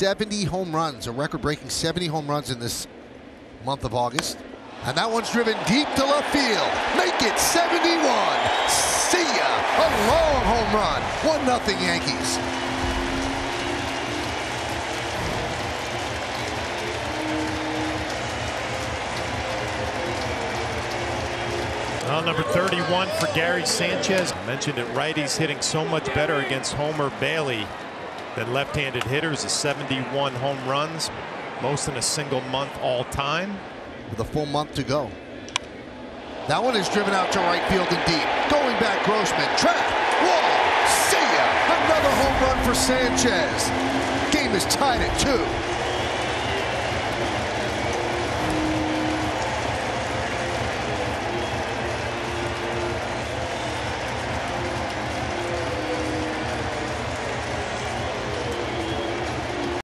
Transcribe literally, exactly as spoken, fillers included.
seventy home runs, a record-breaking seventy home runs in this month of August. And that one's driven deep to left field. Make it seventy-one. See ya. A long home run. one nothing Yankees. Well, number thirty-one for Gary Sanchez. I mentioned it, righties hitting so much better against Homer Bailey than left-handed hitters. A seventy-one home runs, most in a single month all time. With a full month to go. That one is driven out to right field and deep. Going back, Grossman. Track. Wall. See ya. Another home run for Sanchez. Game is tied at two.